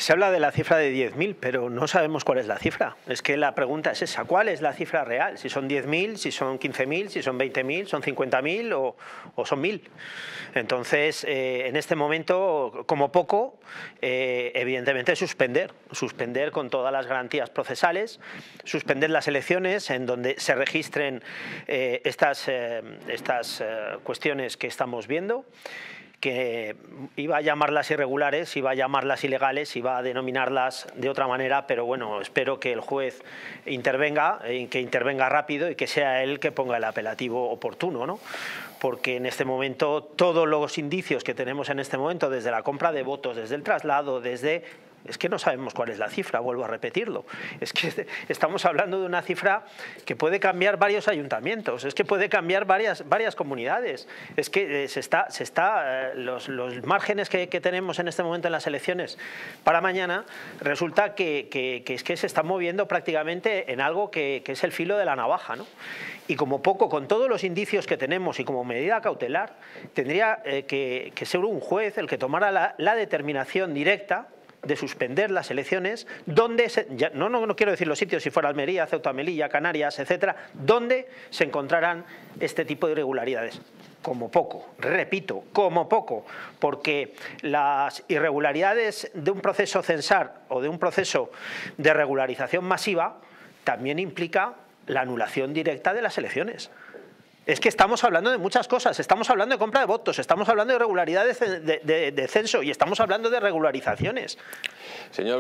Se habla de la cifra de 10.000, pero no sabemos cuál es la cifra. Es que la pregunta es esa, ¿cuál es la cifra real? Si son 10.000, si son 15.000, si son 20.000, son 50.000 o son 1.000. Entonces, en este momento, como poco, evidentemente suspender con todas las garantías procesales, suspender las elecciones en donde se registren estas cuestiones que estamos viendo, que iba a llamarlas irregulares, iba a llamarlas ilegales, iba a denominarlas de otra manera, pero bueno, espero que el juez intervenga, que intervenga rápido y que sea él que ponga el apelativo oportuno, ¿no? Porque en este momento todos los indicios que tenemos en este momento, desde la compra de votos, desde el traslado, es que no sabemos cuál es la cifra, vuelvo a repetirlo. Es que estamos hablando de una cifra que puede cambiar varios ayuntamientos, es que puede cambiar varias comunidades. Es que los márgenes que tenemos en este momento en las elecciones para mañana, resulta que es que se está moviendo prácticamente en algo que es el filo de la navaja, ¿no? Y como poco, con todos los indicios que tenemos y como medida cautelar, tendría que ser un juez el que tomara la determinación directa de suspender las elecciones, donde no quiero decir los sitios, si fuera Almería, Ceuta, Melilla, Canarias, etcétera, donde se encontrarán este tipo de irregularidades. Como poco, repito, como poco, porque las irregularidades de un proceso censal o de un proceso de regularización masiva también implica la anulación directa de las elecciones. Es que estamos hablando de muchas cosas, estamos hablando de compra de votos, estamos hablando de irregularidades de censo y estamos hablando de regularizaciones. Señor